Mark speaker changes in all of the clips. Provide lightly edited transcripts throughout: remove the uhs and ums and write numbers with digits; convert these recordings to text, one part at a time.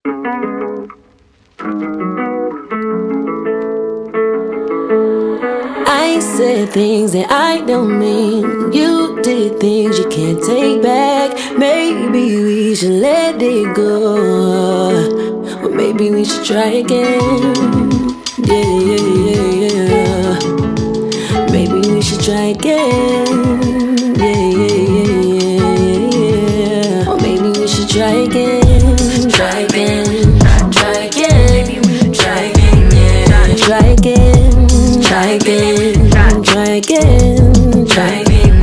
Speaker 1: I said things that I don't mean. You did things you can't take back. Maybe we should let it go, or maybe we should try again. Yeah, yeah, yeah, yeah. Maybe we should try again. Yeah, yeah, yeah, yeah, yeah. Or maybe we should try again. Try again. Try again. Try again. Yeah. Try again. Try again. Try again. Try again.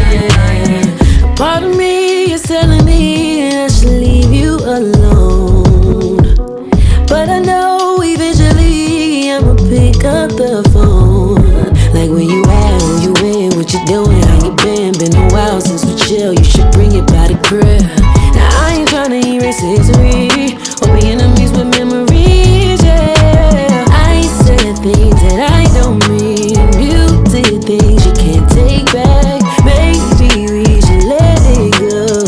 Speaker 1: Yeah. Part of me is telling me I should leave you alone, but I know eventually I'ma pick up the phone. Like, where you at, where you in, what you doing, how you been? Been a while since we chill, you should bring it by the crib. Now I ain't tryna erase history or be enemies with memories, yeah. I said things that I don't mean. You did things you can't take back. Maybe we should let it go,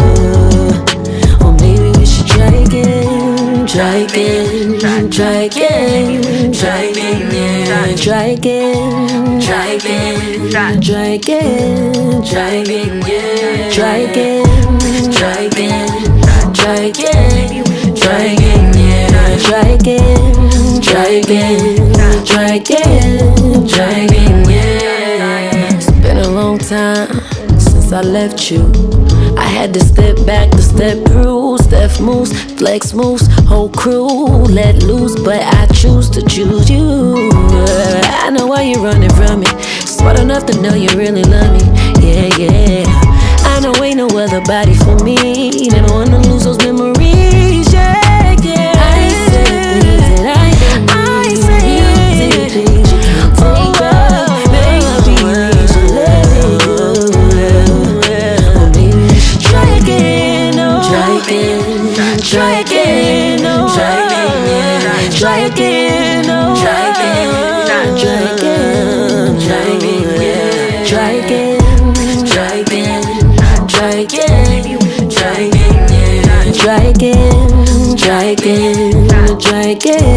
Speaker 1: or maybe we should try again. Try again. Try again. Try again. Yeah. Try again. Try again. Try again. Try again. Yeah. Try again. Try again. Try again. Try again. Yeah. Try again. Try again. Try again. Try again. Yeah. It's been a long time since I left you. I had to step back to step through. Steph moves, flex moves, whole crew let loose, but I choose to choose you. I know why you're running from me. Smart enough to know you really love me. Yeah, yeah. I know ain't no other body for me. Never wanna lose those memories. Yeah, yeah. I said things that I don't mean. You did things you can't take back. Maybe we should let it go, or maybe we should try again. Try again. Try again. Try again. Try again. Try again. Try again. Try again. Try again. Try again. Try again. Try again. Try again. Try again. Try again.